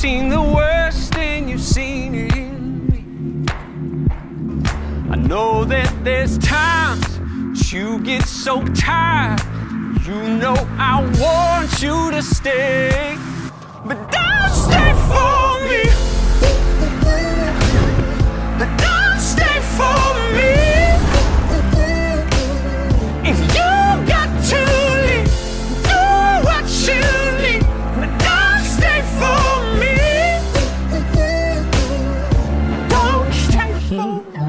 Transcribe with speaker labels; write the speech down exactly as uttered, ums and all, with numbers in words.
Speaker 1: seen the worst and you've seen it in me. I know that there's times you get so tired. You know I want you to stay, but don't stay for me. But don't stay for me. If you got to leave, do what you need, but don't stay for me. Don't stay for me.